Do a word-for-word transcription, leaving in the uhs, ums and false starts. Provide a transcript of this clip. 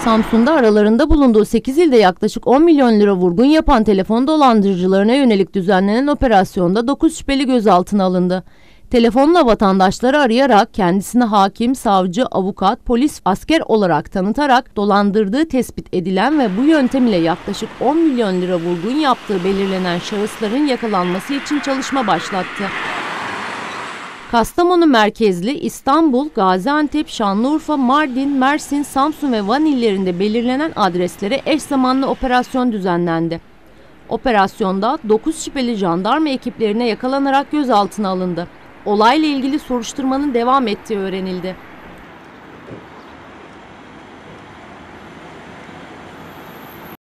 Samsun'da aralarında bulunduğu sekiz ilde yaklaşık on milyon lira vurgun yapan telefon dolandırıcılarına yönelik düzenlenen operasyonda dokuz şüpheli gözaltına alındı. Telefonla vatandaşları arayarak kendisini hakim, savcı, avukat, polis, asker olarak tanıtarak dolandırdığı tespit edilen ve bu yöntem ile yaklaşık on milyon lira vurgun yaptığı belirlenen şahısların yakalanması için çalışma başlattı. Kastamonu merkezli İstanbul, Gaziantep, Şanlıurfa, Mardin, Mersin, Samsun ve Van illerinde belirlenen adreslere eş zamanlı operasyon düzenlendi. Operasyonda dokuz şüpheli jandarma ekiplerine yakalanarak gözaltına alındı. Olayla ilgili soruşturmanın devam ettiği öğrenildi.